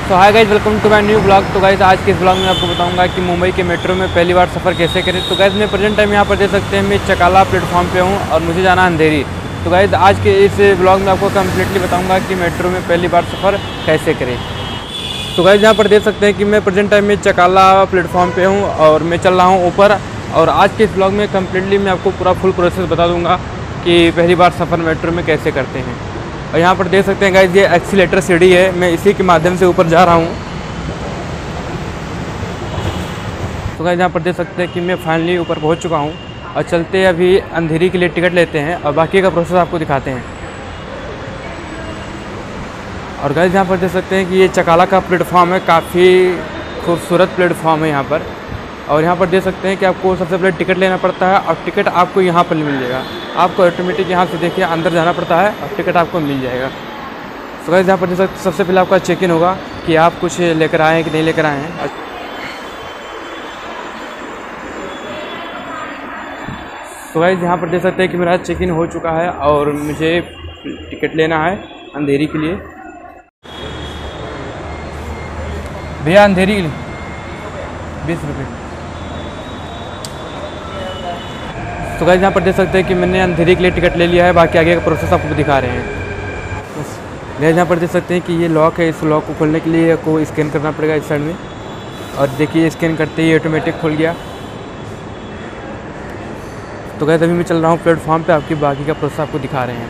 तो hi guys, welcome to my new blog. तो guys आज के इस ब्लॉग में आपको बताऊंगा कि मुंबई के मेट्रो में पहली बार सफ़र कैसे करें। तो गाइज मैं प्रेजेंट टाइम यहाँ पर देख सकते हैं, मैं चकाला प्लेटफॉर्म पे हूँ और मुझे जाना अंधेरी। तो गाइज आज के इस ब्लॉग में आपको कम्प्लीटली बताऊँगा कि मेट्रो में पहली बार सफ़र कैसे करें। तो गाइज यहाँ पर देख सकते हैं कि मैं प्रेजेंट टाइम में चकाला प्लेटफॉर्म पे हूँ और मैं चल रहा हूँ ऊपर। और आज के इस ब्लॉग में कम्प्लीटली मैं आपको पूरा फुल प्रोसेस बता दूँगा कि पहली बार सफ़र मेट्रो में कैसे करते हैं। और यहाँ पर देख सकते हैं गाइज, ये एक्सीलेटर सीढ़ी है, मैं इसी के माध्यम से ऊपर जा रहा हूँ। तो गाइस यहाँ पर देख सकते हैं कि मैं फाइनली ऊपर पहुँच चुका हूँ और चलते अभी अंधेरी के लिए टिकट लेते हैं और बाकी का प्रोसेस आपको दिखाते हैं। और गाइस यहाँ पर देख सकते हैं कि ये चकाला का प्लेटफॉर्म है, काफ़ी खूबसूरत प्लेटफॉर्म है यहाँ पर। और यहाँ पर देख सकते हैं कि आपको सबसे पहले टिकट लेना पड़ता है और टिकट आपको यहाँ पर मिल जाएगा। आपको ऑटोमेटिक यहाँ से देखिए अंदर जाना पड़ता है और टिकट आपको मिल जाएगा। तो गाइस यहाँ पर देख सकते सबसे पहले आपका चेक इन होगा कि आप कुछ लेकर आए हैं कि नहीं लेकर आए हैं। तो गाइस यहाँ पर देख सकते हैं कि मेरा चेक इन हो चुका है और मुझे टिकट लेना है अंधेरी के लिए। भैया अंधेरी के लिए 20 रुपये। तो गाइस यहाँ पर देख सकते हैं कि मैंने अंधेरी के लिए टिकट ले लिया है, बाकी आगे का प्रोसेस आपको दिखा रहे हैं। गाइस यहाँ पर देख सकते हैं कि ये लॉक है, इस लॉक को खोलने के लिए आपको स्कैन करना पड़ेगा इस साइड में। और देखिए स्कैन करते ही ऑटोमेटिक खुल गया। तो गाइस अभी मैं चल रहा हूँ प्लेटफॉर्म पे, आपकी बाकी का प्रोसेस आपको दिखा रहे हैं।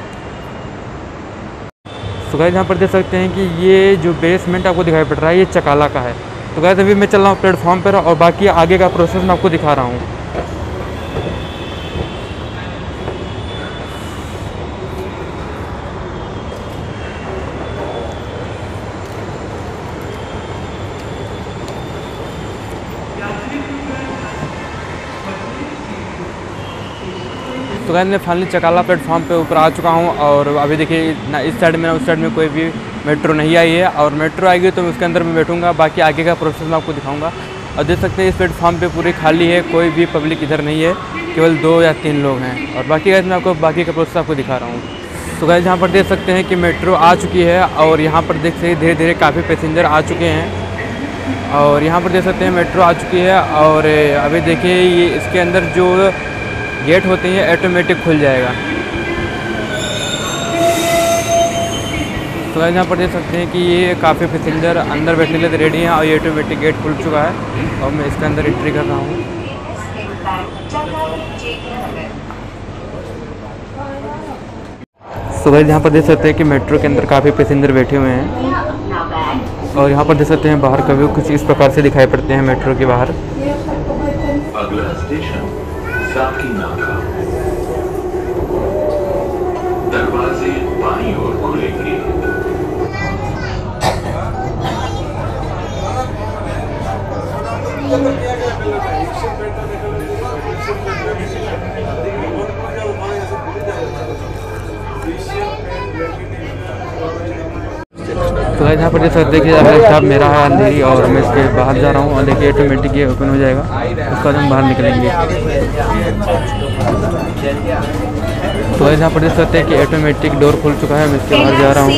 तो गाइस यहाँ पर देख सकते हैं कि ये जो बेसमेंट आपको दिखाई पड़ रहा है ये चकाला का है। तो गाइस अभी मैं चल रहा हूँ प्लेटफॉर्म पर और बाकी आगे का प्रोसेस मैं आपको दिखा रहा हूँ। तो गाइस मैं फाइनली चकाला प्लेटफॉर्म पे ऊपर आ चुका हूँ और अभी देखिए ना इस साइड में ना उस साइड में कोई भी मेट्रो नहीं आई है। और मेट्रो आएगी तो मैं उसके अंदर में बैठूंगा, बाकी आगे का प्रोसेस मैं आपको दिखाऊंगा। और देख सकते हैं इस प्लेटफॉर्म पे पूरी खाली है, कोई भी पब्लिक इधर नहीं है, केवल 2 या 3 लोग हैं। और बाकी गाइस मैं आपको बाकी का प्रोसेस आपको दिखा रहा हूँ। तो गाइस यहाँ पर देख सकते हैं कि मेट्रो आ चुकी है और यहाँ पर देख सकते धीरे धीरे काफ़ी पैसेंजर आ चुके हैं। और यहाँ पर देख सकते हैं मेट्रो आ चुकी है और अभी देखिए ये इसके अंदर जो गेट होते हैं ऑटोमेटिक खुल जाएगा। तो यहाँ पर देख सकते हैं कि ये काफ़ी पैसेंजर अंदर बैठने के लिए रेडी हैं और ये ऑटोमेटिक गेट खुल चुका है और मैं इसके अंदर एंट्री कर रहा हूँ। तो गाइस यहाँ पर देख सकते हैं कि मेट्रो के अंदर काफ़ी पैसेंजर बैठे हुए हैं और यहाँ पर देख सकते हैं बाहर का व्यू कुछ इस प्रकार से दिखाई पड़ते हैं मेट्रो के बाहर। अगला स्टेशन साकीनाका, दरवाजे बाईं ओर खुलेंगे। तो गाइस यहाँ पर देख सकते हैं कि अगला स्टॉप मेरा है अंधेरी और मैं इसके बाहर जा रहा हूँ और देखिए ऑटोमेटिक ये ओपन हो जाएगा, उसके बाद हम बाहर निकलेंगे। तो गाइस यहाँ पर देख सकते हैं कि ऑटोमेटिक डोर खुल चुका है, मैं इसके बाहर जा रहा हूँ।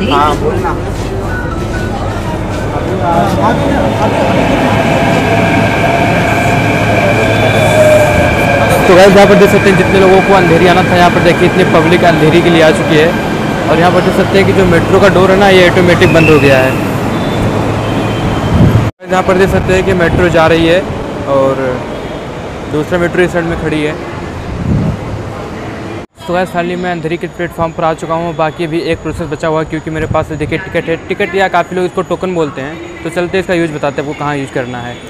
तो गाइस यहाँ पर देख सकते हैं जितने लोगों को अंधेरी आना था, यहाँ पर देखिए इतनी पब्लिक अंधेरी के लिए आ चुकी है। और यहाँ पर देख सकते हैं कि जो मेट्रो का डोर है ना ये ऑटोमेटिक बंद हो गया है। यहाँ पर देख सकते हैं कि मेट्रो जा रही है और दूसरा मेट्रो इस साइड में खड़ी है। तो गाइस फाइनली मैं अंधेरी के प्लेटफॉर्म पर आ चुका हूँ, बाकी भी एक प्रोसेस बचा हुआ है क्योंकि मेरे पास देखिए टिकट है। टिकट या काफ़ी लोग इसको टोकन बोलते हैं। तो चलते इसका यूज़ बताते हैं आपको कहाँ यूज़ करना है।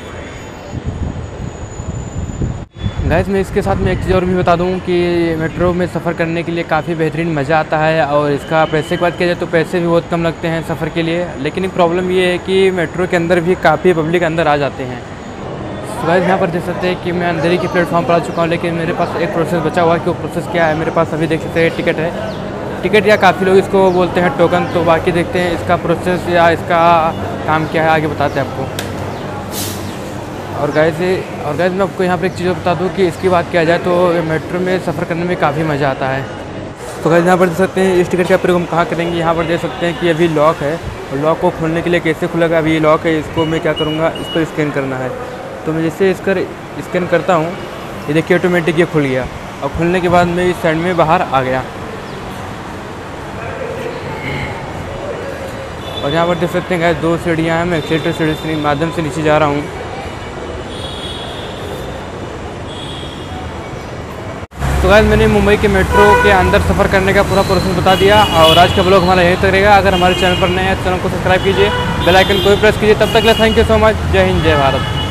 गाइस मैं इसके साथ में एक चीज़ और भी बता दूं कि मेट्रो में सफ़र करने के लिए काफ़ी बेहतरीन मज़ा आता है और इसका पैसे की बात किया जाए तो पैसे भी बहुत कम लगते हैं सफ़र के लिए। लेकिन एक प्रॉब्लम ये है कि मेट्रो के अंदर भी काफ़ी पब्लिक अंदर आ जाते हैं। तो गाइस यहाँ पर देख सकते हैं कि मैं अंधेरी के प्लेटफॉर्म पर आ चुका हूँ, लेकिन मेरे पास एक प्रोसेस बचा हुआ है कि वो प्रोसेस क्या है। मेरे पास अभी देख सकते हैं टिकट है, टिकट या काफ़ी लोग इसको बोलते हैं टोकन। तो बाकी देखते हैं इसका प्रोसेस या इसका काम क्या है, आगे बताते हैं आपको। और गाइस मैं आपको यहाँ पर एक चीज़ बता दूँ कि इसकी बात किया जाए तो मेट्रो में सफ़र करने में काफ़ी मज़ा आता है। तो गाइस यहाँ पर देख सकते हैं इस टिकट का प्रयोग हम कहाँ करेंगे। यहाँ पर देख सकते हैं कि अभी लॉक है लॉक को खोलने के लिए कैसे खुलेगा, अभी ये लॉक है, इसको मैं क्या करूँगा, इस पर स्कैन करना है। तो मैं जैसे इसका स्कैन करता हूँ, ये देखिए ऑटोमेटिक ये खुल गया। और खुलने के बाद मैं इस साइड में बाहर आ गया। और यहाँ पर देख सकते हैं गाइस 2 सीढ़ियाँ हैं, मैं एक्सीलेटर सीढ़ी के माध्यम से नीचे जा रहा हूँ। तो गाइस मैंने मुंबई के मेट्रो के अंदर सफ़र करने का पूरा प्रोसेस बता दिया। और आज का ब्लॉग हमारा यहीं तक रहेगा। अगर हमारे चैनल पर नए हैं, चैनल को सब्सक्राइब कीजिए, बेल आइकन को भी प्रेस कीजिए। तब तक के लिए थैंक यू सो मच। जय हिंद, जय भारत।